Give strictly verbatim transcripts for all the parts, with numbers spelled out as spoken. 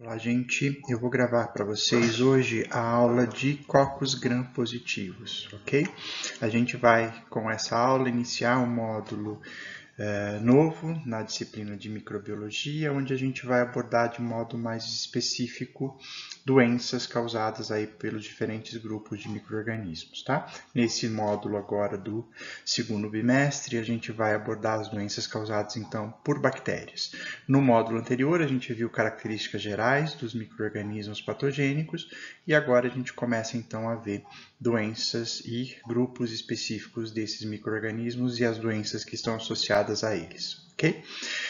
Olá, gente. Eu vou gravar para vocês hoje a aula de cocos gram-positivos, ok? A gente vai, com essa aula, iniciar um módulo é, novo na disciplina de microbiologia, onde a gente vai abordar de modo mais específico doenças causadas aí pelos diferentes grupos de micro-organismos, tá? Nesse módulo agora do segundo bimestre, a gente vai abordar as doenças causadas, então, por bactérias. No módulo anterior, a gente viu características gerais dos micro-organismos patogênicos e agora a gente começa, então, a ver doenças e grupos específicos desses micro-organismos e as doenças que estão associadas a eles, ok?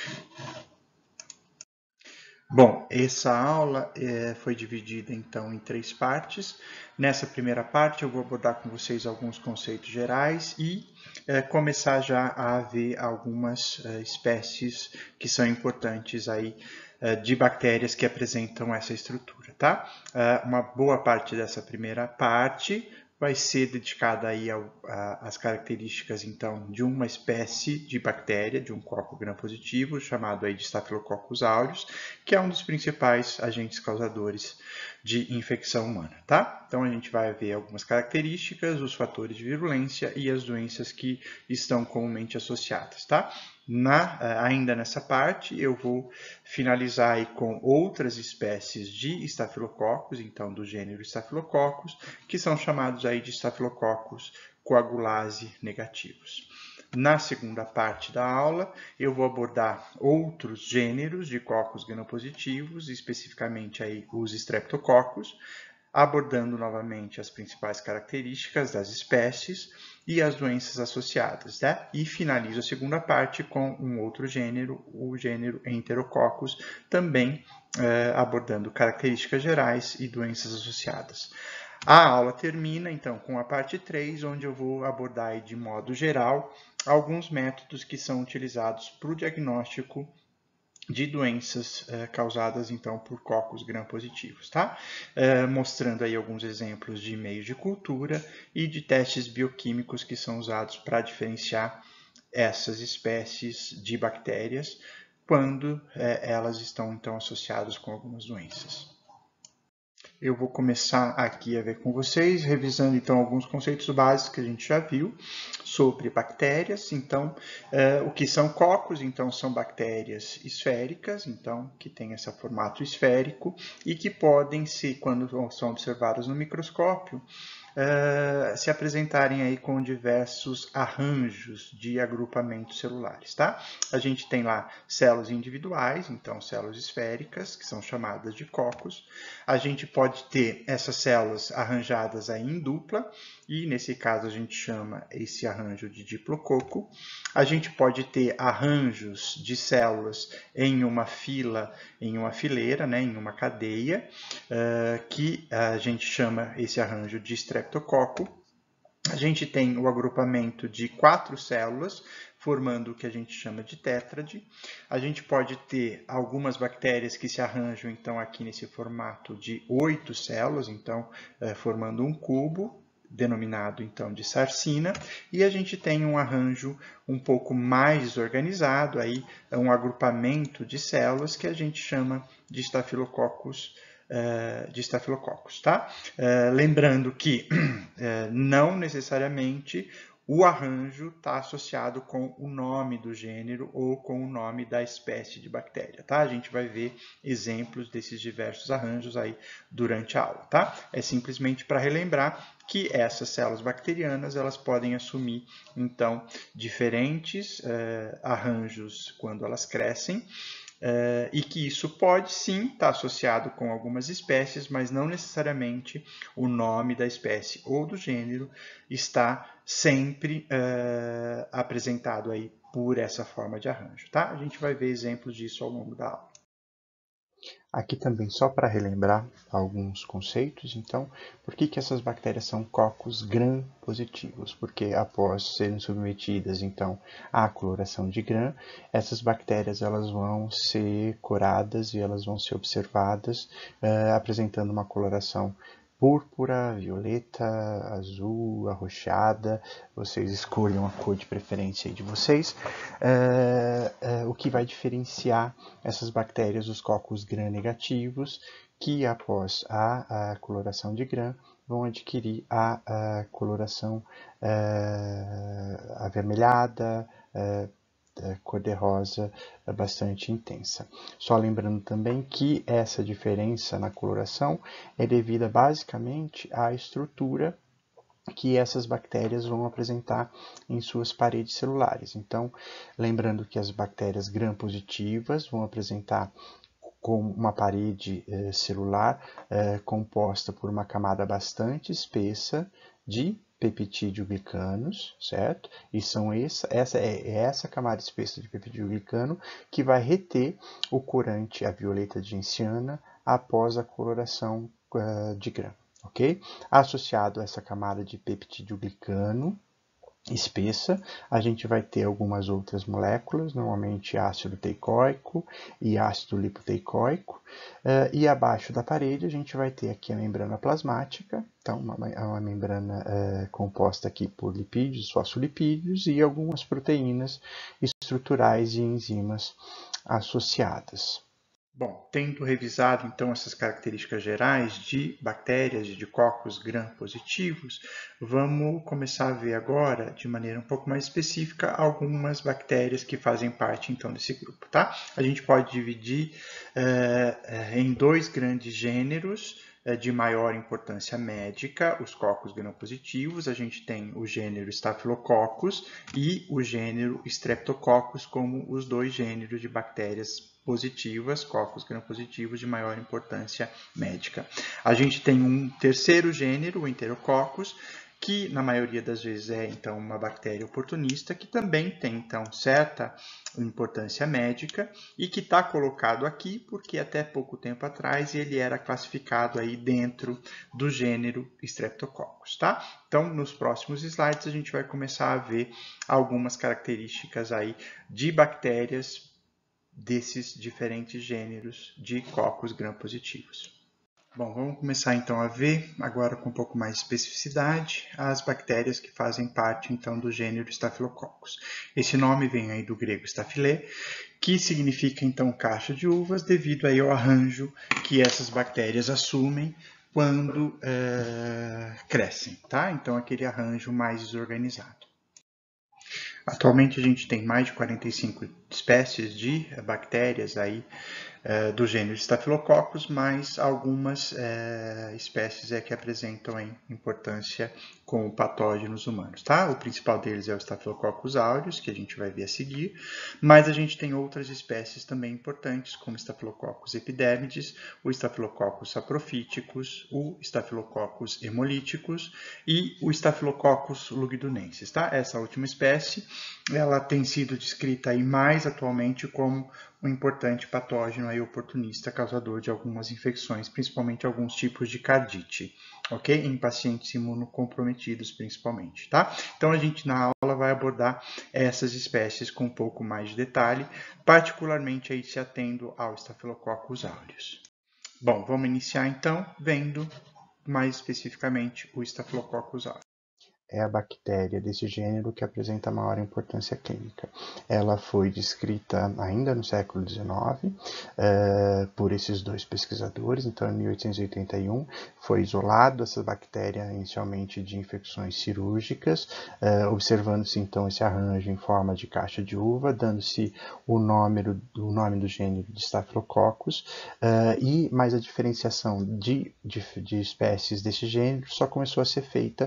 Bom, essa aula é, foi dividida então em três partes. Nessa primeira parte eu vou abordar com vocês alguns conceitos gerais e é, começar já a ver algumas é, espécies que são importantes aí é, de bactérias que apresentam essa estrutura, tá? É, uma boa parte dessa primeira parte vai ser dedicada aí às características, então, de uma espécie de bactéria, de um coco gram-positivo, chamado aí de Staphylococcus aureus, que é um dos principais agentes causadores de infecção humana, tá? Então, a gente vai ver algumas características, os fatores de virulência e as doenças que estão comumente associadas, tá? Na, ainda nessa parte, eu vou finalizar aí com outras espécies de estafilococcus, então do gênero Staphylococcus, que são chamados aí de estafilococcus coagulase negativos. Na segunda parte da aula, eu vou abordar outros gêneros de cocos gram-positivos, especificamente aí os streptococcus, abordando novamente as principais características das espécies e as doenças associadas, né? E finalizo a segunda parte com um outro gênero, o gênero Enterococcus, também eh, abordando características gerais e doenças associadas. A aula termina, então, com a parte três, onde eu vou abordar de modo geral alguns métodos que são utilizados para o diagnóstico de doenças eh, causadas, então, por cocos gram-positivos, tá? Eh, mostrando aí alguns exemplos de meios de cultura e de testes bioquímicos que são usados para diferenciar essas espécies de bactérias quando eh, elas estão, então, associadas com algumas doenças. Eu vou começar aqui a ver com vocês, revisando então alguns conceitos básicos que a gente já viu sobre bactérias. Então, uh, o que são cocos? Então, são bactérias esféricas, então, que têm esse formato esférico e que podem ser, quando são observadas no microscópio, Uh, se apresentarem aí com diversos arranjos de agrupamentos celulares, tá? A gente tem lá células individuais, então células esféricas, que são chamadas de cocos. A gente pode ter essas células arranjadas aí em dupla, e nesse caso a gente chama esse arranjo de diplococo. A gente pode ter arranjos de células em uma fila, em uma fileira, né, em uma cadeia, uh, que a gente chama esse arranjo de streptococo. A gente tem o agrupamento de quatro células, formando o que a gente chama de tétrade. A gente pode ter algumas bactérias que se arranjam, então, aqui nesse formato de oito células, então, uh, formando um cubo, denominado então de sarcina, e a gente tem um arranjo um pouco mais organizado, aí, um agrupamento de células que a gente chama de Staphylococcus de Staphylococcus, tá? Lembrando que não necessariamente o arranjo está associado com o nome do gênero ou com o nome da espécie de bactéria, tá? A gente vai ver exemplos desses diversos arranjos aí durante a aula, tá? É simplesmente para relembrar que essas células bacterianas elas podem assumir, então, diferentes eh, arranjos quando elas crescem, Uh, e que isso pode sim estar associado com algumas espécies, mas não necessariamente o nome da espécie ou do gênero está sempre uh, apresentado aí por essa forma de arranjo, tá? A gente vai ver exemplos disso ao longo da aula. Aqui também, só para relembrar alguns conceitos, então, por que que essas bactérias são cocos gram-positivos? Porque após serem submetidas, então, à coloração de gram, essas bactérias elas vão ser curadas e elas vão ser observadas, uh, apresentando uma coloração púrpura, violeta, azul, arroxeada, vocês escolham a cor de preferência aí de vocês, é, é, o que vai diferenciar essas bactérias dos cocos gram-negativos, que após a, a coloração de gram vão adquirir a, a coloração é, avermelhada, é, cor-de-rosa bastante intensa. Só lembrando também que essa diferença na coloração é devida basicamente à estrutura que essas bactérias vão apresentar em suas paredes celulares. Então, lembrando que as bactérias gram-positivas vão apresentar com uma parede eh, celular eh, composta por uma camada bastante espessa de peptídeo-glicanos, certo? E são essa, essa é essa camada espessa de peptídeo-glicano que vai reter o corante, a violeta genciana, após a coloração uh, de gram, ok? Associado a essa camada de peptídeo-glicano espessa, a gente vai ter algumas outras moléculas, normalmente ácido teicoico e ácido lipoteicoico, uh, e abaixo da parede a gente vai ter aqui a membrana plasmática, então uma, uma membrana uh, composta aqui por lipídios, fosfolipídios e algumas proteínas estruturais e enzimas associadas. Bom, tendo revisado então essas características gerais de bactérias e de cocos gram-positivos, vamos começar a ver agora, de maneira um pouco mais específica, algumas bactérias que fazem parte então desse grupo, tá? A gente pode dividir eh, em dois grandes gêneros de maior importância médica, os cocos gram-positivos. A gente tem o gênero Staphylococcus e o gênero Streptococcus como os dois gêneros de bactérias positivas, cocos gram-positivos de maior importância médica. A gente tem um terceiro gênero, o Enterococcus, que na maioria das vezes é então uma bactéria oportunista, que também tem então certa importância médica e que está colocado aqui porque até pouco tempo atrás ele era classificado aí dentro do gênero Streptococcus, tá? Então, nos próximos slides a gente vai começar a ver algumas características aí de bactérias desses diferentes gêneros de cocos gram-positivos. Bom, vamos começar então a ver, agora com um pouco mais de especificidade, as bactérias que fazem parte então do gênero Staphylococcus. Esse nome vem aí do grego staphylē, que significa então caixa de uvas, devido aí ao arranjo que essas bactérias assumem quando é, crescem, tá? Então aquele arranjo mais desorganizado. Atualmente a gente tem mais de quarenta e cinco espécies de bactérias aí é, do gênero Staphylococcus, mas algumas é, espécies é que apresentam hein, importância com patógenos humanos, tá? O principal deles é o Staphylococcus aureus, que a gente vai ver a seguir, mas a gente tem outras espécies também importantes, como Staphylococcus epidermidis, o Staphylococcus saprophyticus, o Staphylococcus hemolyticus e o Staphylococcus lugdunensis, tá? Essa última espécie, ela tem sido descrita aí mais atualmente como um importante patógeno aí oportunista causador de algumas infecções, principalmente alguns tipos de cardite, ok? Em pacientes imunocomprometidos principalmente, tá? Então a gente na aula vai abordar essas espécies com um pouco mais de detalhe, particularmente aí se atendo ao Staphylococcus aureus. Bom, vamos iniciar então vendo mais especificamente o Staphylococcus aureus. É a bactéria desse gênero que apresenta maior importância clínica. Ela foi descrita ainda no século dezenove uh, por esses dois pesquisadores, então em mil oitocentos e oitenta e um foi isolado essa bactéria inicialmente de infecções cirúrgicas, uh, observando-se então esse arranjo em forma de caixa de uva, dando-se o nome, o nome do gênero de Staphylococcus, uh, e mais a diferenciação de, de, de espécies desse gênero só começou a ser feita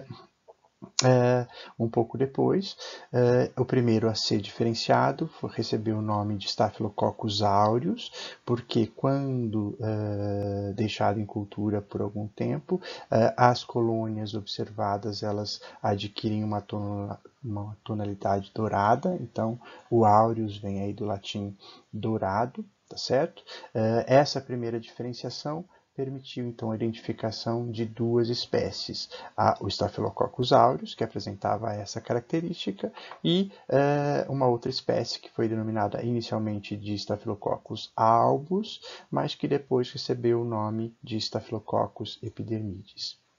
Uh, um pouco depois. Uh, o primeiro a ser diferenciado foi, recebeu o nome de Staphylococcus aureus, porque quando uh, deixado em cultura por algum tempo, uh, as colônias observadas elas adquirem uma, tonal, uma tonalidade dourada, então o aureus vem aí do latim dourado, tá certo? Uh, essa primeira diferenciação permitiu então a identificação de duas espécies, a, o Staphylococcus aureus, que apresentava essa característica, e uh, uma outra espécie que foi denominada inicialmente de Staphylococcus albus, mas que depois recebeu o nome de Staphylococcus epidermidis.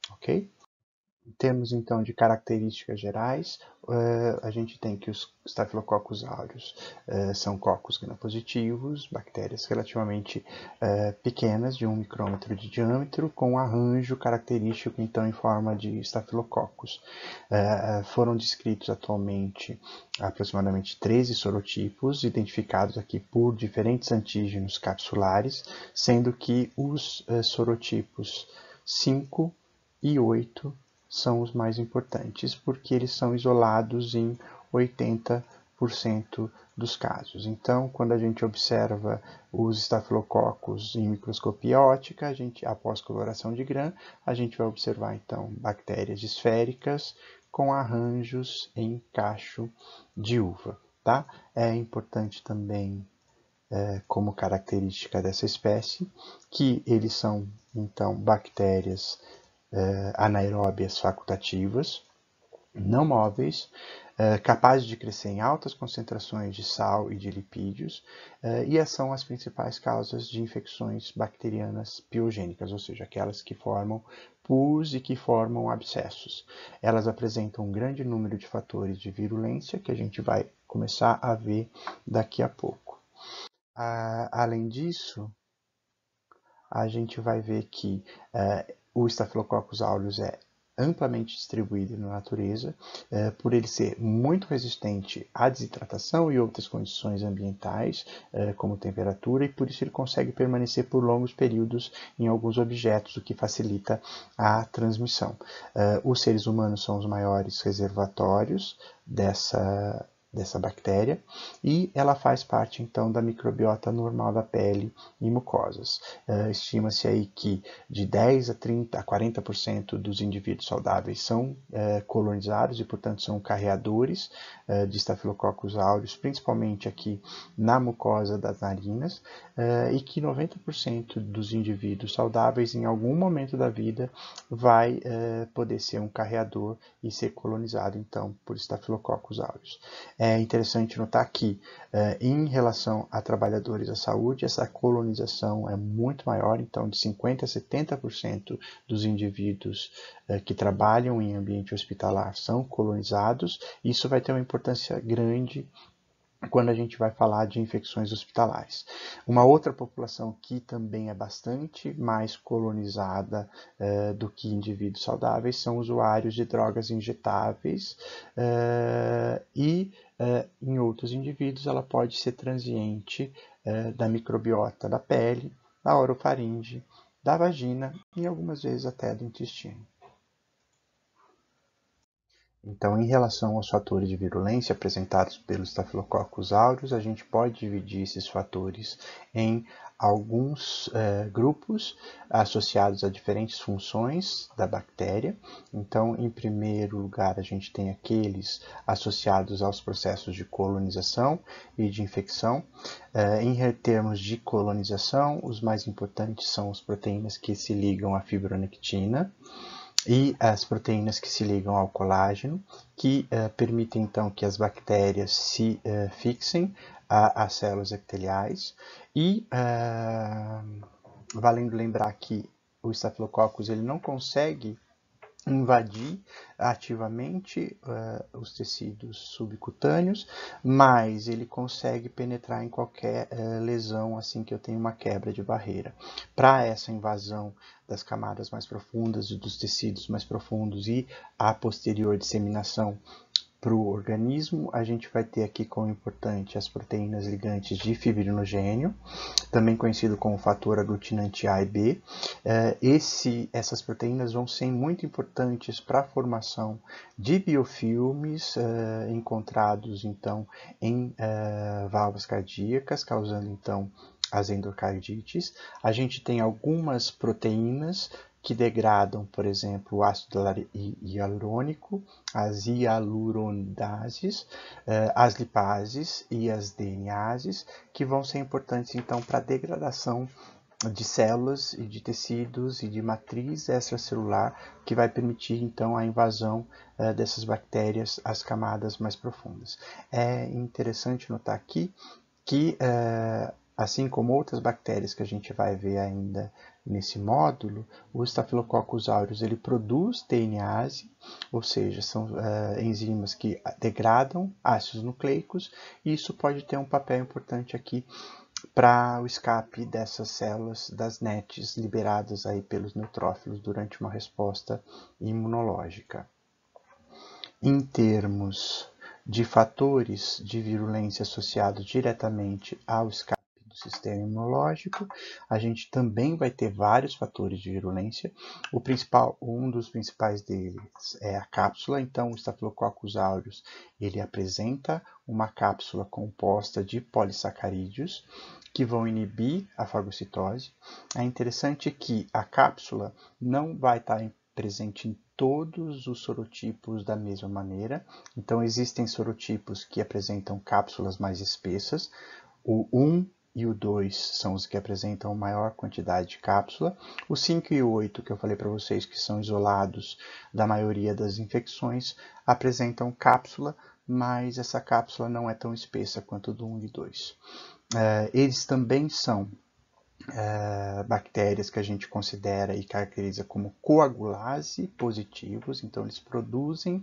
ok? Em termos, então, de características gerais, uh, a gente tem que os Staphylococcus aureus uh, são cocos gram-positivos, bactérias relativamente uh, pequenas, de um micrômetro de diâmetro, com arranjo característico, então, em forma de Staphylococcus. Uh, foram descritos atualmente aproximadamente treze sorotipos, identificados aqui por diferentes antígenos capsulares, sendo que os uh, sorotipos cinco e oito são os mais importantes, porque eles são isolados em oitenta por cento dos casos. Então, quando a gente observa os estafilococos em microscopia óptica, a gente, após coloração de Gram, a gente vai observar, então, bactérias esféricas com arranjos em cacho de uva. Tá? É importante também, é, como característica dessa espécie, que eles são, então, bactérias Uh, anaeróbias facultativas, não móveis, uh, capazes de crescer em altas concentrações de sal e de lipídios, uh, e são as principais causas de infecções bacterianas piogênicas, ou seja, aquelas que formam pus e que formam abscessos. Elas apresentam um grande número de fatores de virulência, que a gente vai começar a ver daqui a pouco. Uh, além disso, a gente vai ver que uh, o Staphylococcus aureus é amplamente distribuído na natureza, uh, por ele ser muito resistente à desidratação e outras condições ambientais, uh, como temperatura, e por isso ele consegue permanecer por longos períodos em alguns objetos, o que facilita a transmissão. Uh, os seres humanos são os maiores reservatórios dessa dessa bactéria, e ela faz parte, então, da microbiota normal da pele e mucosas. Uh, estima-se aí que de dez a trinta a quarenta por cento dos indivíduos saudáveis são uh, colonizados e, portanto, são carreadores uh, de Staphylococcus aureus, principalmente aqui na mucosa das narinas, uh, e que noventa por cento dos indivíduos saudáveis, em algum momento da vida, vai uh, poder ser um carreador e ser colonizado, então, por Staphylococcus aureus. É interessante notar que, uh, em relação a trabalhadores da saúde, essa colonização é muito maior, então de cinquenta a setenta por cento dos indivíduos uh, que trabalham em ambiente hospitalar são colonizados. Isso vai ter uma importância grande quando a gente vai falar de infecções hospitalares. Uma outra população que também é bastante mais colonizada uh, do que indivíduos saudáveis são usuários de drogas injetáveis, uh, e uh, em outros indivíduos ela pode ser transiente uh, da microbiota da pele, da orofaringe, da vagina e algumas vezes até do intestino. Então, em relação aos fatores de virulência apresentados pelos Staphylococcus aureus, a gente pode dividir esses fatores em alguns eh, grupos associados a diferentes funções da bactéria. Então, em primeiro lugar, a gente tem aqueles associados aos processos de colonização e de infecção. Eh, em termos de colonização, os mais importantes são as proteínas que se ligam à fibronectina e as proteínas que se ligam ao colágeno, que uh, permitem então que as bactérias se uh, fixem às células epiteliais. E uh, valendo lembrar que o Staphylococcus ele não consegue invadir ativamente uh, os tecidos subcutâneos, mas ele consegue penetrar em qualquer uh, lesão assim que eu tenho uma quebra de barreira. Para essa invasão das camadas mais profundas e dos tecidos mais profundos e a posterior disseminação para o organismo, a gente vai ter aqui como importante as proteínas ligantes de fibrinogênio, também conhecido como fator aglutinante A e B. Esse, essas proteínas vão ser muito importantes para a formação de biofilmes uh, encontrados então em uh, válvulas cardíacas, causando então as endocardites. A gente tem algumas proteínas que degradam, por exemplo, o ácido hialurônico, as hialuronidases, as lipases e as D N Ases, que vão ser importantes então para a degradação de células e de tecidos e de matriz extracelular, que vai permitir então a invasão uh, dessas bactérias às camadas mais profundas. É interessante notar aqui que, uh, assim como outras bactérias que a gente vai ver ainda nesse módulo, o Staphylococcus aureus ele produz D N ase, ou seja, são uh, enzimas que degradam ácidos nucleicos, e isso pode ter um papel importante aqui para o escape dessas células das nets liberadas aí pelos neutrófilos durante uma resposta imunológica. Em termos de fatores de virulência associados diretamente ao escape do sistema imunológico, a gente também vai ter vários fatores de virulência. O principal, um dos principais deles é a cápsula. Então, o Staphylococcus aureus ele apresenta uma cápsula composta de polissacarídeos que vão inibir a fagocitose. É interessante que a cápsula não vai estar presente em todos os sorotipos da mesma maneira. Então, existem sorotipos que apresentam cápsulas mais espessas. O um e o dois são os que apresentam maior quantidade de cápsula. O cinco e o oito, que eu falei para vocês que são isolados da maioria das infecções, apresentam cápsula, mas essa cápsula não é tão espessa quanto do um e dois. Uh, eles também são Uh, bactérias que a gente considera e caracteriza como coagulase positivos, então eles produzem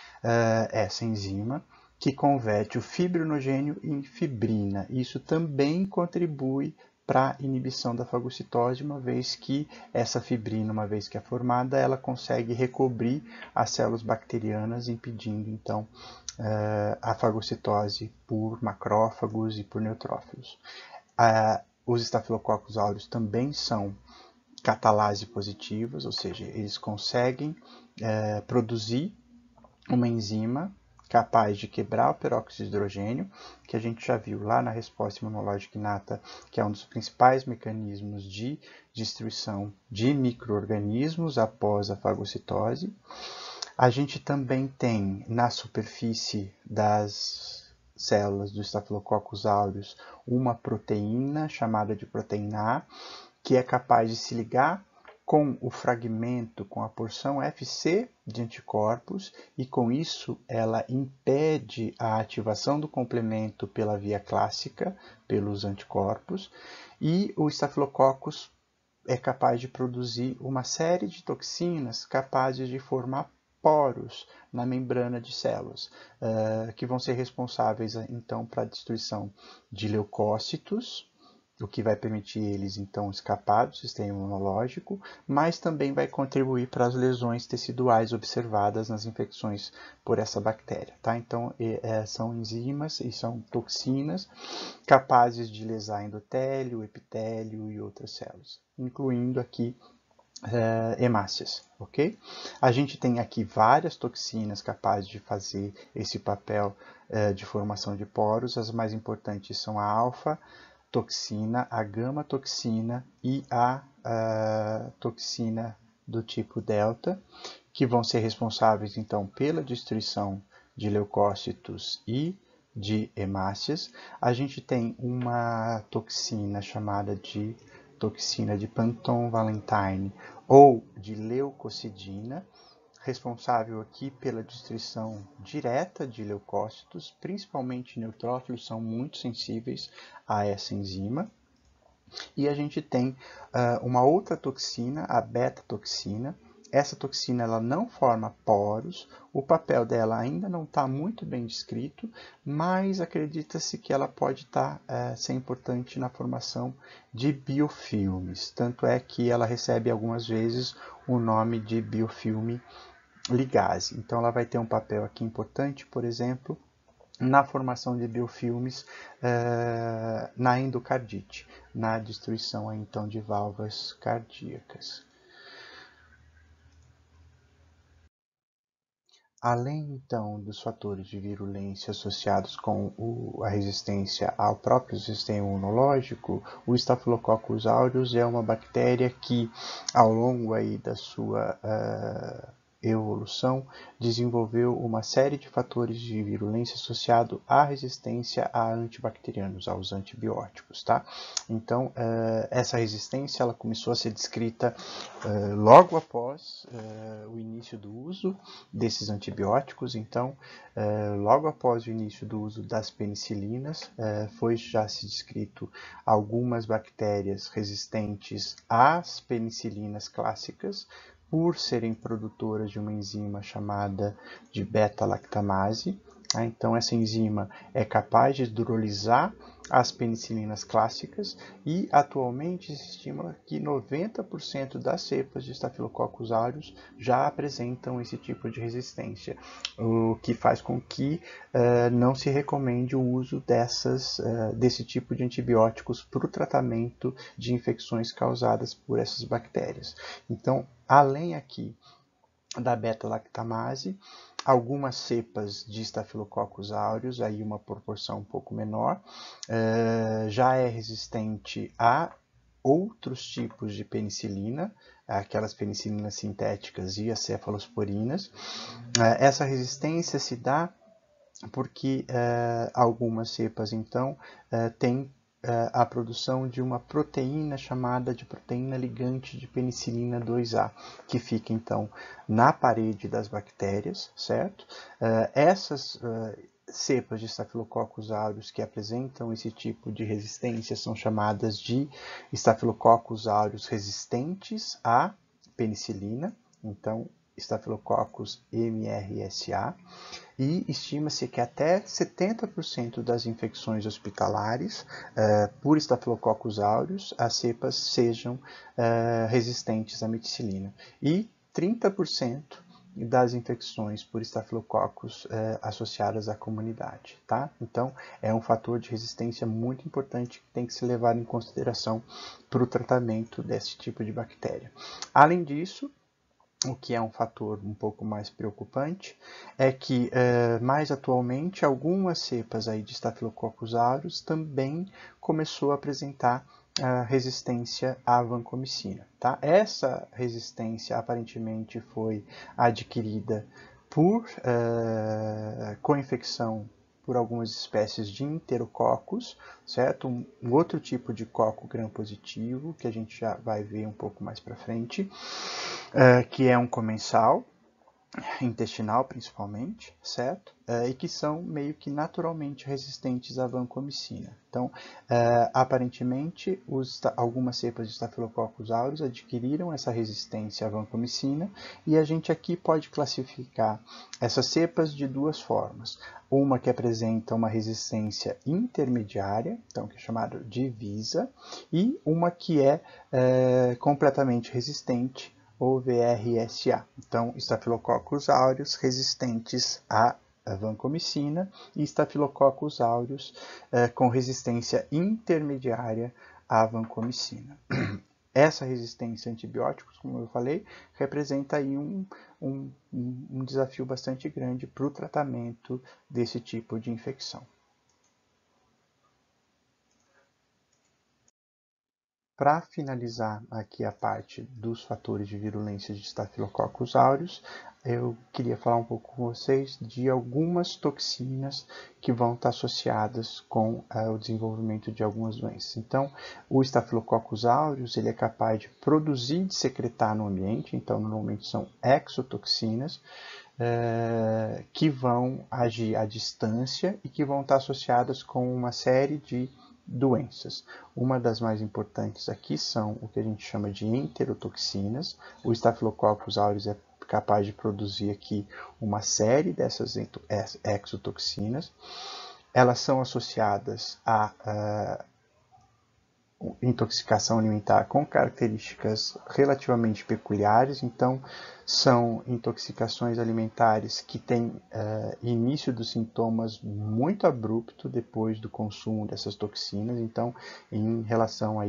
uh, essa enzima que converte o fibrinogênio em fibrina. Isso também contribui para a inibição da fagocitose, uma vez que essa fibrina, uma vez que é formada, ela consegue recobrir as células bacterianas, impedindo então uh, a fagocitose por macrófagos e por neutrófilos. Uh, Os Staphylococcus aureus também são catalase positivos, ou seja, eles conseguem é, produzir uma enzima capaz de quebrar o peróxido de hidrogênio, que a gente já viu lá na resposta imunológica inata, que é um dos principais mecanismos de destruição de micro-organismos após a fagocitose. A gente também tem na superfície das células do Staphylococcus aureus uma proteína chamada de proteína A, que é capaz de se ligar com o fragmento, com a porção F C de anticorpos, e com isso ela impede a ativação do complemento pela via clássica, pelos anticorpos, e o Staphylococcus é capaz de produzir uma série de toxinas capazes de formar poros na membrana de células, uh, que vão ser responsáveis então para a destruição de leucócitos, o que vai permitir eles então escapar do sistema imunológico, mas também vai contribuir para as lesões teciduais observadas nas infecções por essa bactéria. Tá? Então, é, são enzimas e são toxinas capazes de lesar endotélio, epitélio e outras células, incluindo aqui Uh, hemácias, ok? A gente tem aqui várias toxinas capazes de fazer esse papel uh, de formação de poros. As mais importantes são a alfa-toxina, a gama-toxina e a uh, toxina do tipo delta, que vão ser responsáveis, então, pela destruição de leucócitos e de hemácias. A gente tem uma toxina chamada de toxina de Panton-Valentine ou de leucocidina, responsável aqui pela destruição direta de leucócitos, principalmente neutrófilos são muito sensíveis a essa enzima. E a gente tem uh, uma outra toxina, a beta-toxina. Essa toxina ela não forma poros, o papel dela ainda não está muito bem descrito, mas acredita-se que ela pode estar, tá, é, ser importante na formação de biofilmes. Tanto é que ela recebe algumas vezes o nome de biofilme ligase. Então ela vai ter um papel aqui importante, por exemplo, na formação de biofilmes é, na endocardite, na destruição então de válvulas cardíacas. Além, então, dos fatores de virulência associados com o, a resistência ao próprio sistema imunológico, o Staphylococcus aureus é uma bactéria que, ao longo aí da sua uh, evolução, desenvolveu uma série de fatores de virulência associado à resistência a antibacterianos, aos antibióticos, tá? Então, essa resistência ela começou a ser descrita logo após o início do uso desses antibióticos. Então, logo após o início do uso das penicilinas, foi já se descrito algumas bactérias resistentes às penicilinas clássicas, por serem produtoras de uma enzima chamada de beta-lactamase. Então, essa enzima é capaz de hidrolisar as penicilinas clássicas e, atualmente, se estima que noventa por cento das cepas de Staphylococcus aureus já apresentam esse tipo de resistência, o que faz com que uh, não se recomende o uso dessas, uh, desse tipo de antibióticos para o tratamento de infecções causadas por essas bactérias. Então, além aqui da beta-lactamase, algumas cepas de Staphylococcus aureus, aí uma proporção um pouco menor, uh, já é resistente a outros tipos de penicilina, aquelas penicilinas sintéticas e as cefalosporinas. Uh, essa resistência se dá porque uh, algumas cepas, então, uh, têm a produção de uma proteína chamada de proteína ligante de penicilina dois A, que fica então na parede das bactérias, certo? Uh, essas uh, cepas de Staphylococcus aureus que apresentam esse tipo de resistência são chamadas de Staphylococcus aureus resistentes à penicilina, então Staphylococcus M R S A. E estima-se que até setenta por cento das infecções hospitalares uh, por Staphylococcus aureus, as cepas sejam uh, resistentes à meticilina. E trinta por cento das infecções por Staphylococcus uh, associadas à comunidade, tá? Então, é um fator de resistência muito importante que tem que ser levado em consideração para o tratamento desse tipo de bactéria. Além disso, o que é um fator um pouco mais preocupante, é que, eh, mais atualmente, algumas cepas aí de Staphylococcus aureus também começou a apresentar uh, resistência à vancomicina. Tá? Essa resistência, aparentemente, foi adquirida por uh, co-infecção por algumas espécies de enterococos, certo? Um, um outro tipo de coco gram-positivo, que a gente já vai ver um pouco mais para frente, uh, que é um comensal, intestinal principalmente, certo? Uh, e que são meio que naturalmente resistentes à vancomicina. Então, uh, aparentemente, os, algumas cepas de Staphylococcus aureus adquiriram essa resistência à vancomicina, e a gente aqui pode classificar essas cepas de duas formas. Uma que apresenta uma resistência intermediária, então que é chamada de VISA, e uma que é uh, completamente resistente, ou V R S A. Então, Staphylococcus aureus resistentes à vancomicina e Staphylococcus aureus eh, com resistência intermediária à vancomicina. Essa resistência a antibióticos, como eu falei, representa aí um, um, um desafio bastante grande para o tratamento desse tipo de infecção. Para finalizar aqui a parte dos fatores de virulência de Staphylococcus aureus, eu queria falar um pouco com vocês de algumas toxinas que vão estar associadas com uh, o desenvolvimento de algumas doenças. Então, o Staphylococcus aureus ele é capaz de produzir e de secretar no ambiente, então normalmente são exotoxinas, uh, que vão agir à distância e que vão estar associadas com uma série de doenças. Uma das mais importantes aqui são o que a gente chama de enterotoxinas. O Staphylococcus aureus é capaz de produzir aqui uma série dessas exotoxinas. Elas são associadas a uh, intoxicação alimentar com características relativamente peculiares. Então, são intoxicações alimentares que têm uh, início dos sintomas muito abrupto depois do consumo dessas toxinas. Então, em relação aí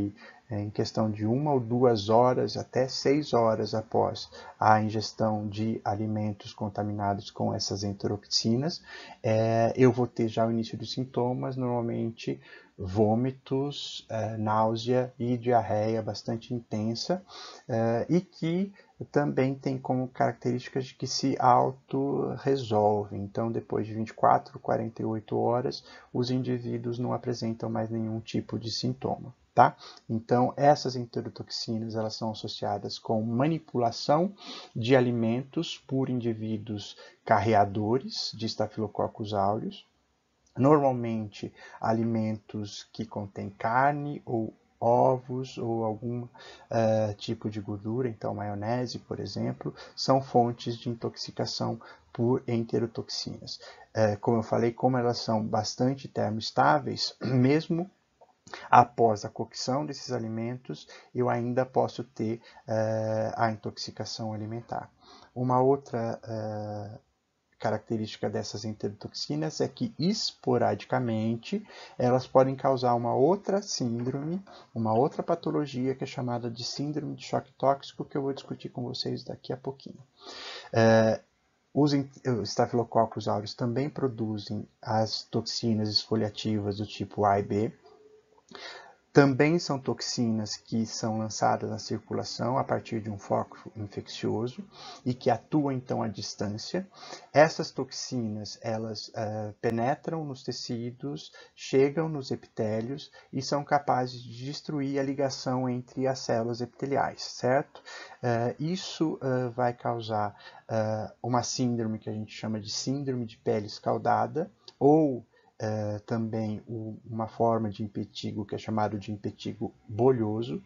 em questão de uma ou duas horas até seis horas após a ingestão de alimentos contaminados com essas enterotoxinas, é, eu vou ter já o início dos sintomas, normalmente vômitos, é, náusea e diarreia bastante intensa, é, e que também tem como características de que se auto-resolve. Então, depois de vinte e quatro, quarenta e oito horas, os indivíduos não apresentam mais nenhum tipo de sintoma. Tá? Então, essas enterotoxinas elas são associadas com manipulação de alimentos por indivíduos carreadores de Staphylococcus aureus, normalmente alimentos que contêm carne ou ovos ou algum uh, tipo de gordura, então maionese, por exemplo, são fontes de intoxicação por enterotoxinas. Uh, como eu falei, como elas são bastante termoestáveis, mesmo após a cocção desses alimentos, eu ainda posso ter uh, a intoxicação alimentar. Uma outra uh, característica dessas enterotoxinas é que, esporadicamente, elas podem causar uma outra síndrome, uma outra patologia que é chamada de síndrome de choque tóxico, que eu vou discutir com vocês daqui a pouquinho. Uh, Os Staphylococcus aureus também produzem as toxinas esfoliativas do tipo A e B. Também são toxinas que são lançadas na circulação a partir de um foco infeccioso e que atuam então à distância. Essas toxinas elas uh, penetram nos tecidos, chegam nos epitélios e são capazes de destruir a ligação entre as células epiteliais, certo? Uh, isso uh, vai causar uh, uma síndrome que a gente chama de síndrome de pele escaldada, ou Uh, também o, uma forma de impetigo que é chamado de impetigo bolhoso.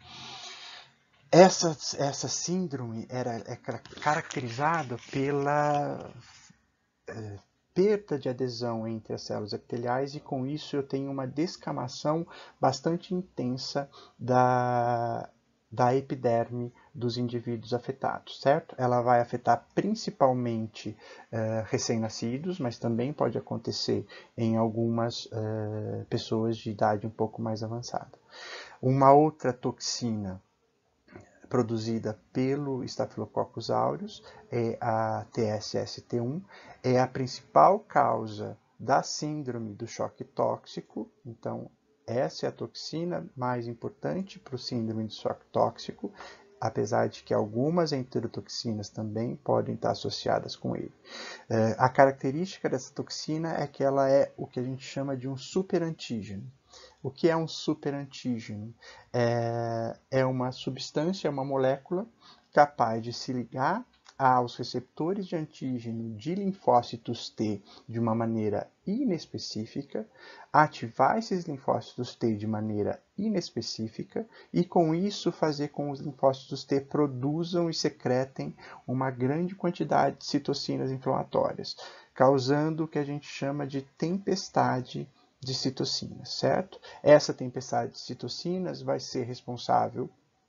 Essa, essa síndrome era, é caracterizada pela uh, perda de adesão entre as células epiteliais e com isso eu tenho uma descamação bastante intensa da, da epiderme dos indivíduos afetados, certo? Ela vai afetar principalmente uh, recém-nascidos, mas também pode acontecer em algumas uh, pessoas de idade um pouco mais avançada. Uma outra toxina produzida pelo Staphylococcus aureus é a T S S T um, é a principal causa da síndrome do choque tóxico, então essa é a toxina mais importante para o síndrome de choque tóxico, apesar de que algumas enterotoxinas também podem estar associadas com ele. Uh, a característica dessa toxina é que ela é o que a gente chama de um superantígeno. O que é um superantígeno? É, é uma substância, uma molécula capaz de se ligar aos receptores de antígeno de linfócitos T de uma maneira inespecífica, ativar esses linfócitos T de maneira inespecífica e, com isso, fazer com que os linfócitos T produzam e secretem uma grande quantidade de citocinas inflamatórias, causando o que a gente chama de tempestade de citocinas, certo? Essa tempestade de citocinas vai ser responsável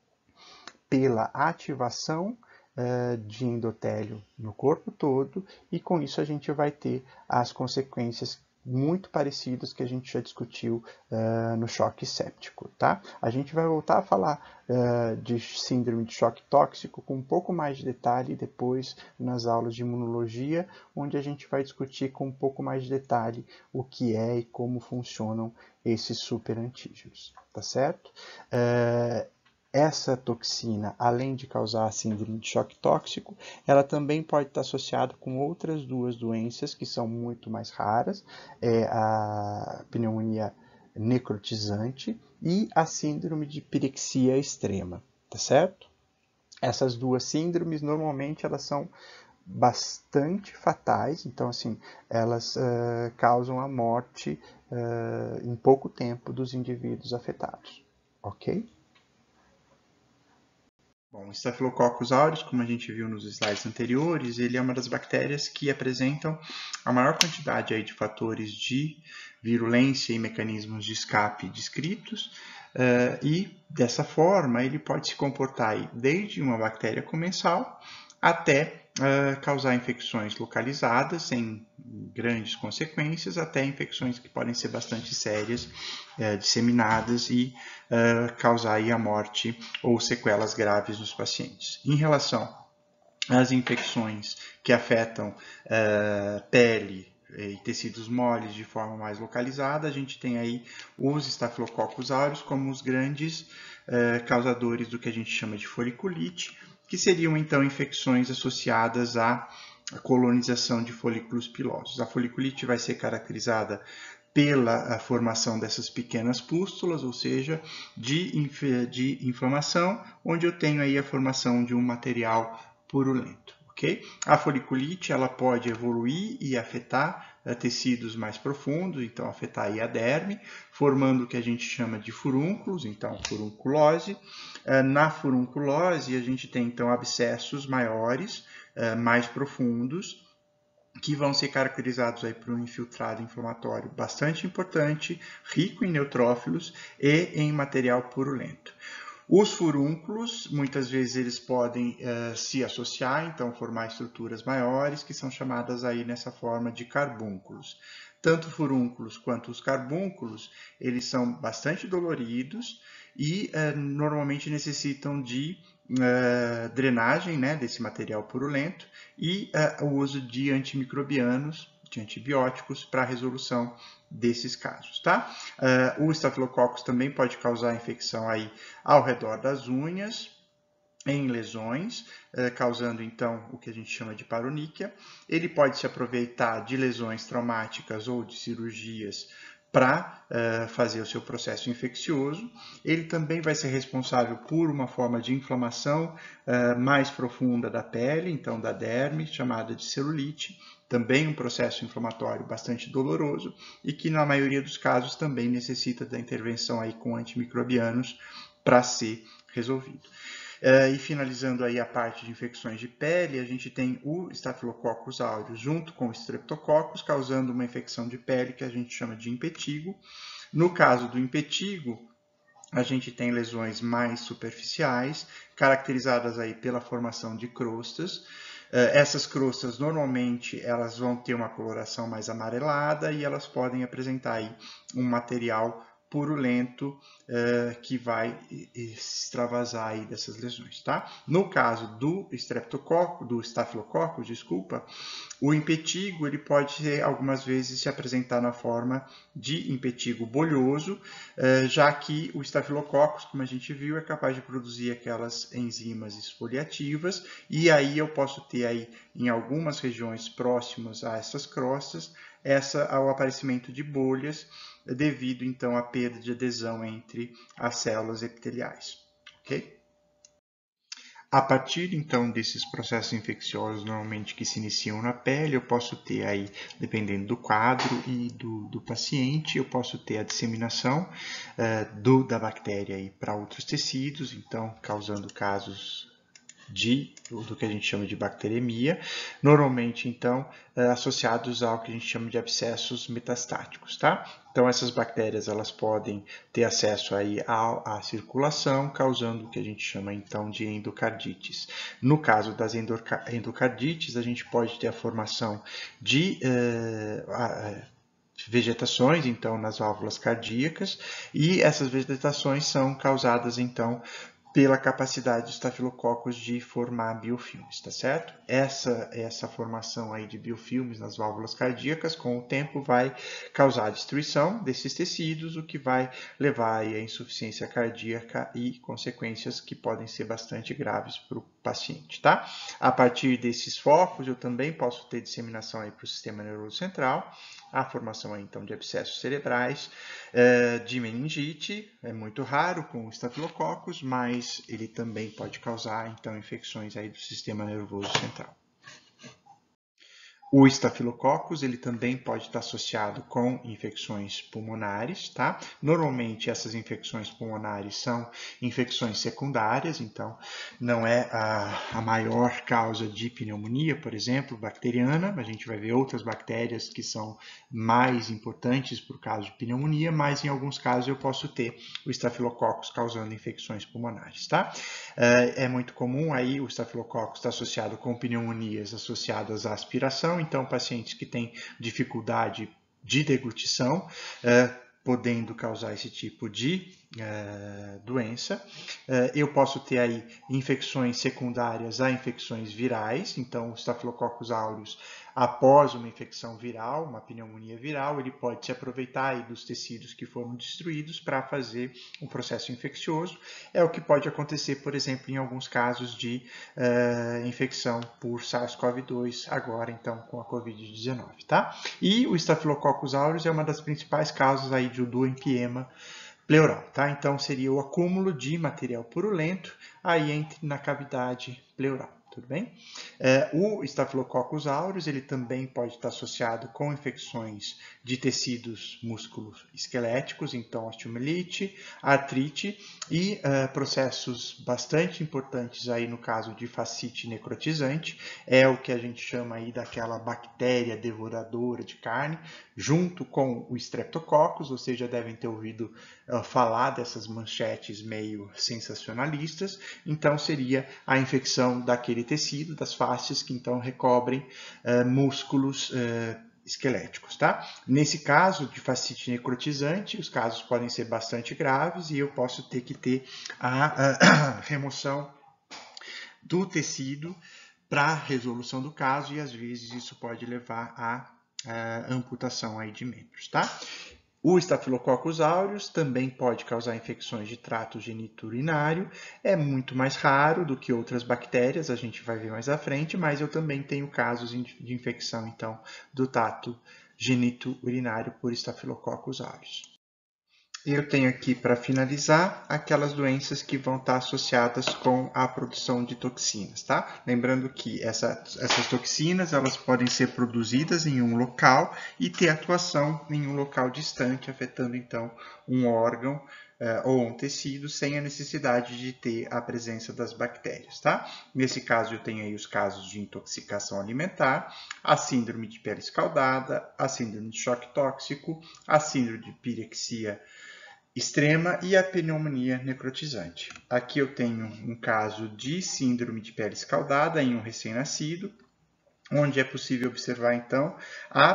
pela ativação uh, de endotélio no corpo todo e com isso a gente vai ter as consequências muito parecidas que a gente já discutiu uh, no choque séptico, tá? A gente vai voltar a falar uh, de síndrome de choque tóxico com um pouco mais de detalhe depois nas aulas de imunologia, onde a gente vai discutir com um pouco mais de detalhe o que é e como funcionam esses superantígenos, tá certo? Uh, Essa toxina, além de causar a síndrome de choque tóxico, ela também pode estar associada com outras duas doenças que são muito mais raras, é a pneumonia necrotizante e a síndrome de pirexia extrema, tá certo? Essas duas síndromes, normalmente, elas são bastante fatais, então, assim, elas uh, causam a morte uh, em pouco tempo dos indivíduos afetados, ok? Bom, o Staphylococcus aureus, como a gente viu nos slides anteriores, ele é uma das bactérias que apresentam a maior quantidade aí de fatores de virulência e mecanismos de escape descritos, uh, e dessa forma ele pode se comportar aí desde uma bactéria comensal até uh, causar infecções localizadas, sem grandes consequências, até infecções que podem ser bastante sérias, uh, disseminadas e uh, causar aí a morte ou sequelas graves nos pacientes. Em relação às infecções que afetam uh, pele e tecidos moles de forma mais localizada, a gente tem aí os Staphylococcus aureus como os grandes uh, causadores do que a gente chama de foliculite, que seriam então infecções associadas à colonização de folículos pilosos. A foliculite vai ser caracterizada pela formação dessas pequenas pústulas, ou seja, de, inf de inflamação, onde eu tenho aí a formação de um material purulento. Okay? A foliculite ela pode evoluir e afetar uh, tecidos mais profundos, então afetar aí a derme, formando o que a gente chama de furúnculos, então furunculose. Uh, na furunculose a gente tem então abscessos maiores, uh, mais profundos, que vão ser caracterizados aí por um infiltrado inflamatório bastante importante, rico em neutrófilos e em material purulento. Os furúnculos, muitas vezes eles podem uh, se associar, então formar estruturas maiores, que são chamadas aí nessa forma de carbúnculos. Tanto furúnculos quanto os carbúnculos, eles são bastante doloridos e uh, normalmente necessitam de uh, drenagem, né, desse material purulento e uh, o uso de antimicrobianos, de antibióticos, para a resolução desses casos, tá? Uh, o Staphylococcus também pode causar infecção aí ao redor das unhas, em lesões, uh, causando então o que a gente chama de paroníquia. Ele pode se aproveitar de lesões traumáticas ou de cirurgias para uh, fazer o seu processo infeccioso. Ele também vai ser responsável por uma forma de inflamação uh, mais profunda da pele, então da derme, chamada de celulite, também um processo inflamatório bastante doloroso e que na maioria dos casos também necessita da intervenção aí com antimicrobianos para ser resolvido. Uh, e finalizando aí a parte de infecções de pele, a gente tem o Staphylococcus aureus junto com o Streptococcus, causando uma infecção de pele que a gente chama de impetigo. No caso do impetigo, a gente tem lesões mais superficiais, caracterizadas aí pela formação de crostas. Uh, essas crostas, normalmente, elas vão ter uma coloração mais amarelada e elas podem apresentar aí um material purulento uh, que vai extravasar aí dessas lesões, tá? No caso do Streptococcus, do Staphylococcus, desculpa, o impetigo ele pode ser, algumas vezes se apresentar na forma de impetigo bolhoso, uh, já que o Staphylococcus, como a gente viu, é capaz de produzir aquelas enzimas exfoliativas e aí eu posso ter aí em algumas regiões próximas a essas crostas essa ao aparecimento de bolhas devido então à perda de adesão entre as células epiteliais, ok? A partir então desses processos infecciosos normalmente que se iniciam na pele, eu posso ter aí, dependendo do quadro e do, do paciente, eu posso ter a disseminação uh, do, da bactéria para outros tecidos, então causando casos de, do que a gente chama de bacteremia, normalmente, então, associados ao que a gente chama de abscessos metastáticos, tá? Então, essas bactérias, elas podem ter acesso aí à, à circulação, causando o que a gente chama, então, de endocardites. No caso das endocardites, a gente pode ter a formação de uh, vegetações, então, nas válvulas cardíacas, e essas vegetações são causadas, então, pela capacidade dos estafilococcus de formar biofilmes, tá certo? Essa, essa formação aí de biofilmes nas válvulas cardíacas, com o tempo, vai causar a destruição desses tecidos, o que vai levar aí a insuficiência cardíaca e consequências que podem ser bastante graves para o paciente, tá? A partir desses focos, eu também posso ter disseminação aí para o sistema nervoso central, a formação aí, então, de abscessos cerebrais, de meningite, é muito raro com o estafilococcus, mas ele também pode causar, então, infecções aí do sistema nervoso central. O estafilococcus, ele também pode estar associado com infecções pulmonares, tá? Normalmente essas infecções pulmonares são infecções secundárias, então não é a, a maior causa de pneumonia, por exemplo, bacteriana. A gente vai ver outras bactérias que são mais importantes para o caso de pneumonia, mas em alguns casos eu posso ter o estafilococcus causando infecções pulmonares, tá? É muito comum aí o estafilococcus estar associado com pneumonias associadas à aspiração. Então, pacientes que têm dificuldade de deglutição, eh, podendo causar esse tipo de eh, doença. Eh, eu posso ter aí infecções secundárias a infecções virais. Então, o Staphylococcus aureus, após uma infecção viral, uma pneumonia viral, ele pode se aproveitar aí dos tecidos que foram destruídos para fazer um processo infeccioso. É o que pode acontecer, por exemplo, em alguns casos de uh, infecção por SARS-CoV dois, agora então com a covid dezenove, tá? E o Staphylococcus aureus é uma das principais causas aí de, do empiema pleural, tá? Então seria o acúmulo de material purulento aí entre, na cavidade pleural. Tudo bem? É, o Staphylococcus aureus, ele também pode estar associado com infecções de tecidos músculo-esqueléticos, então osteomielite, artrite e uh, processos bastante importantes aí no caso de fascite necrotizante, é o que a gente chama aí daquela bactéria devoradora de carne, junto com o Streptococcus. Vocês já devem ter ouvido uh, falar dessas manchetes meio sensacionalistas. Então seria a infecção daquele tecido, das faces, que então recobrem uh, músculos uh, esqueléticos, tá? Nesse caso de fascite necrotizante, os casos podem ser bastante graves e eu posso ter que ter a, a remoção do tecido para resolução do caso, e às vezes isso pode levar à, à amputação aí de membros, tá? O Staphylococcus aureus também pode causar infecções de trato genito-urinário, é muito mais raro do que outras bactérias, a gente vai ver mais à frente, mas eu também tenho casos de infecção, então, do trato genito-urinário por Staphylococcus aureus. Eu tenho aqui, para finalizar, aquelas doenças que vão estar associadas com a produção de toxinas, tá? Lembrando que essa, essas toxinas, elas podem ser produzidas em um local e ter atuação em um local distante, afetando, então, um órgão eh, ou um tecido, sem a necessidade de ter a presença das bactérias, tá? Nesse caso, eu tenho aí os casos de intoxicação alimentar, a síndrome de pele escaldada, a síndrome de choque tóxico, a síndrome de pirexia extrema e a pneumonia necrotizante. Aqui eu tenho um caso de síndrome de pele escaldada em um recém-nascido, onde é possível observar, então, a,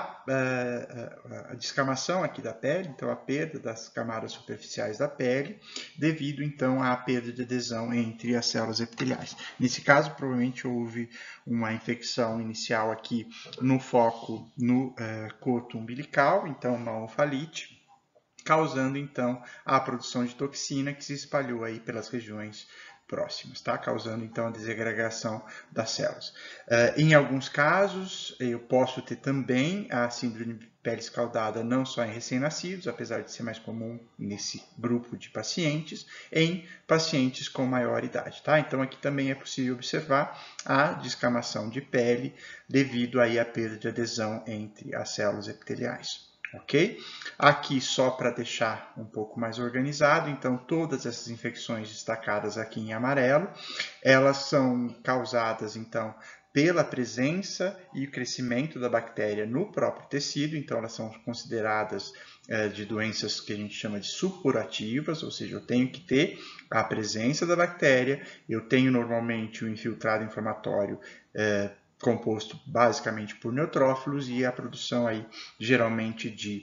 a, a descamação aqui da pele, então a perda das camadas superficiais da pele, devido, então, à perda de adesão entre as células epiteliais. Nesse caso, provavelmente houve uma infecção inicial aqui no foco no uh, coto umbilical, então uma onfalite, causando, então, a produção de toxina que se espalhou aí pelas regiões próximas, tá? Causando, então, a desagregação das células. Uh, em alguns casos, eu posso ter também a síndrome de pele escaldada não só em recém-nascidos, apesar de ser mais comum nesse grupo de pacientes, em pacientes com maior idade, tá? Então, aqui também é possível observar a descamação de pele devido aí à perda de adesão entre as células epiteliais. Ok? Aqui só para deixar um pouco mais organizado, então todas essas infecções destacadas aqui em amarelo, elas são causadas então pela presença e o crescimento da bactéria no próprio tecido, então elas são consideradas é, de doenças que a gente chama de supurativas, ou seja, eu tenho que ter a presença da bactéria, eu tenho normalmente o infiltrado inflamatório é, composto basicamente por neutrófilos e a produção aí geralmente de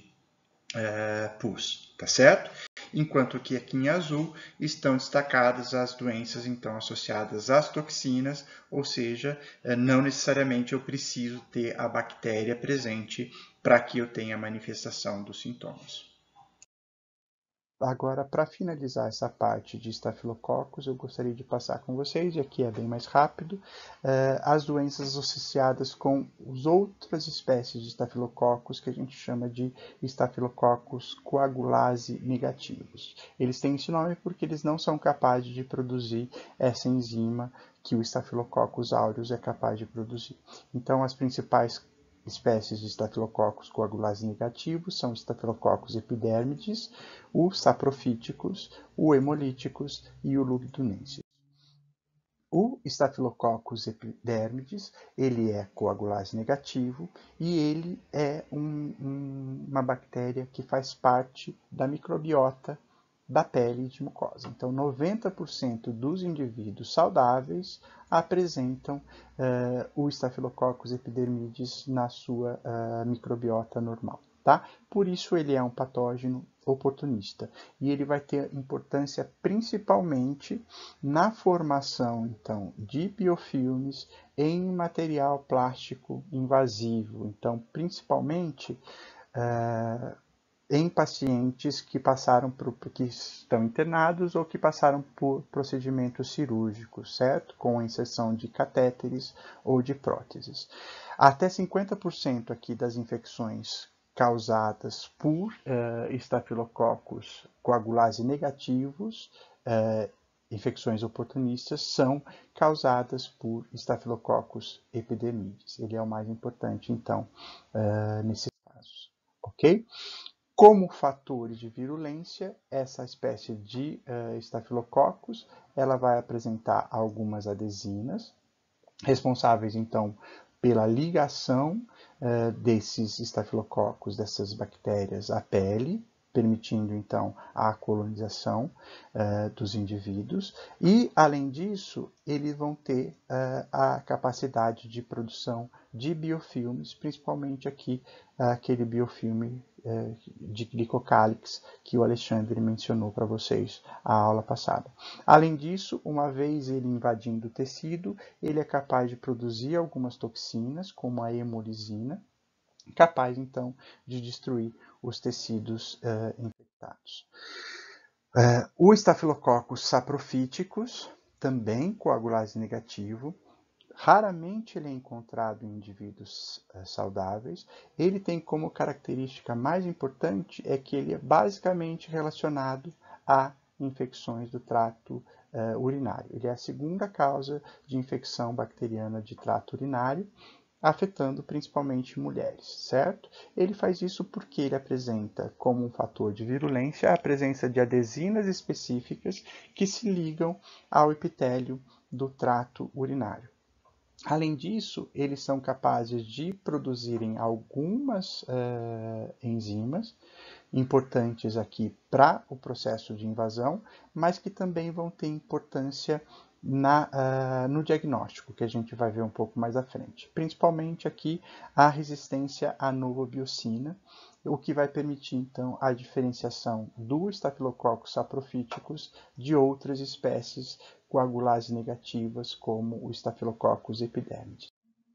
é, pus, tá certo? Enquanto que aqui em azul estão destacadas as doenças então associadas às toxinas, ou seja, não necessariamente eu preciso ter a bactéria presente para que eu tenha a manifestação dos sintomas. Agora, para finalizar essa parte de estafilococcus, eu gostaria de passar com vocês, e aqui é bem mais rápido, as doenças associadas com as outras espécies de estafilococcus, que a gente chama de estafilococcus coagulase negativos. Eles têm esse nome porque eles não são capazes de produzir essa enzima que o Staphylococcus aureus é capaz de produzir. Então, as principais espécies de Staphylococcus coagulase negativos são o Staphylococcus epidermidis, o Saprophyticus, o Hemolyticus e o Lugdunensis. O Staphylococcus epidermidis, ele é coagulase negativo e ele é um, um, uma bactéria que faz parte da microbiota da pele de mucosa. Então, noventa por cento dos indivíduos saudáveis apresentam uh, o Staphylococcus epidermidis na sua uh, microbiota normal, tá? Por isso, ele é um patógeno oportunista e ele vai ter importância principalmente na formação, então, de biofilmes em material plástico invasivo. Então, principalmente uh, em pacientes que passaram por, que estão internados ou que passaram por procedimentos cirúrgicos, certo? Com a inserção de catéteres ou de próteses. Até cinquenta por cento aqui das infecções causadas por uh, estafilococcus coagulase negativos, uh, infecções oportunistas, são causadas por Staphylococcus epidermidis. Ele é o mais importante, então, uh, nesses casos, ok? Como fatores de virulência, essa espécie de uh, Staphylococcus, ela vai apresentar algumas adesinas, responsáveis, então, pela ligação uh, desses Staphylococcus, dessas bactérias, à pele, permitindo, então, a colonização uh, dos indivíduos. E, além disso, eles vão ter uh, a capacidade de produção de biofilmes, principalmente aqui, uh, aquele biofilme uh, de glicocálix que o Alexandre mencionou para vocês na aula passada. Além disso, uma vez ele invadindo o tecido, ele é capaz de produzir algumas toxinas, como a hemolisina, capaz, então, de destruir os tecidos uh, infectados. Uh, o Staphylococcus saprophyticus, também coagulase negativo, raramente ele é encontrado em indivíduos uh, saudáveis. Ele tem como característica mais importante é que ele é basicamente relacionado a infecções do trato uh, urinário. Ele é a segunda causa de infecção bacteriana de trato urinário, afetando principalmente mulheres, certo? Ele faz isso porque ele apresenta como um fator de virulência a presença de adesinas específicas que se ligam ao epitélio do trato urinário. Além disso, eles são capazes de produzirem algumas uh, enzimas importantes aqui para o processo de invasão, mas que também vão ter importância Na, uh, no diagnóstico, que a gente vai ver um pouco mais à frente. Principalmente aqui a resistência à novobiocina, o que vai permitir, então, a diferenciação do Staphylococcus saprophyticus de outras espécies coagulase negativas, como o Staphylococcus epidermidis.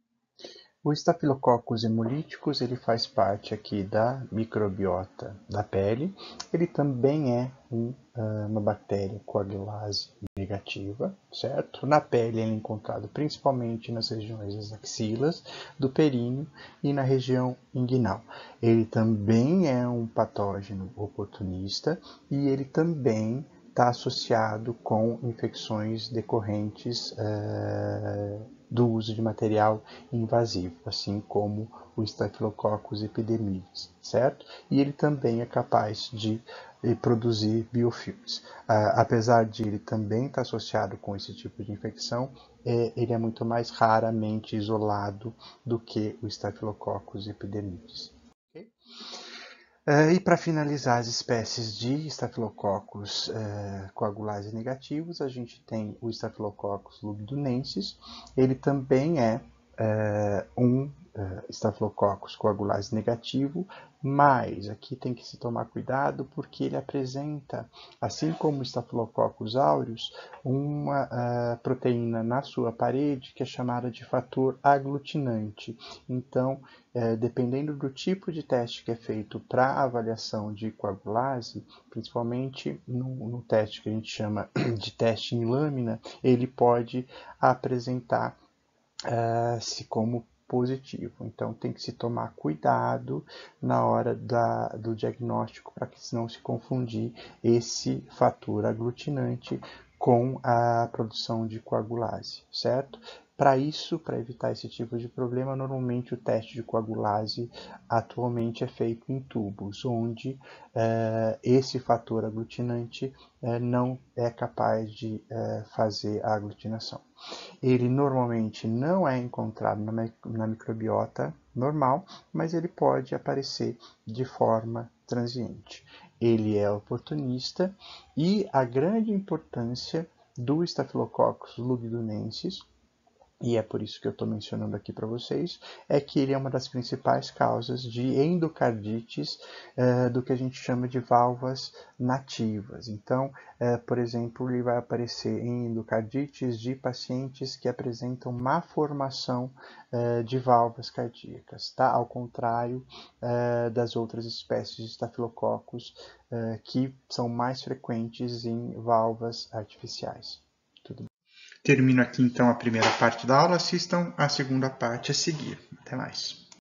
O Staphylococcus hemolyticus, ele faz parte aqui da microbiota da pele. Ele também é um, uma bactéria coagulase negativa, certo? Na pele ele é encontrado principalmente nas regiões das axilas, do períneo e na região inguinal. Ele também é um patógeno oportunista e ele também está associado com infecções decorrentes uh, do uso de material invasivo, assim como o Staphylococcus epidermidis, certo? E ele também é capaz de produzir biofilmes. Uh, apesar de ele também estar associado com esse tipo de infecção, é, ele é muito mais raramente isolado do que o Staphylococcus epidermidis. Okay? Uh, e para finalizar as espécies de Staphylococcus uh, coagulase negativos, a gente tem o Staphylococcus lugdunensis. Ele também é uh, um uh, Staphylococcus coagulase negativo, mas aqui tem que se tomar cuidado porque ele apresenta, assim como o Staphylococcus aureus, uma uh, proteína na sua parede que é chamada de fator aglutinante. Então, uh, dependendo do tipo de teste que é feito para avaliação de coagulase, principalmente no, no teste que a gente chama de teste em lâmina, ele pode apresentar uh, se como positivo. Então tem que se tomar cuidado na hora da, do diagnóstico para que não se confundir esse fator aglutinante com a produção de coagulase, certo? Para isso, para evitar esse tipo de problema, normalmente o teste de coagulase atualmente é feito em tubos, onde eh, esse fator aglutinante eh, não é capaz de eh, fazer a aglutinação. Ele normalmente não é encontrado na, na microbiota normal, mas ele pode aparecer de forma transiente. Ele é oportunista e a grande importância do Staphylococcus lugdunensis, e é por isso que eu estou mencionando aqui para vocês, é que ele é uma das principais causas de endocardites uh, do que a gente chama de válvulas nativas. Então, uh, por exemplo, ele vai aparecer em endocardites de pacientes que apresentam má formação uh, de válvulas cardíacas, tá? Ao contrário uh, das outras espécies de estafilococcus uh, que são mais frequentes em válvulas artificiais. Tudo bem? Termino aqui então a primeira parte da aula, assistam a segunda parte a seguir. Até mais.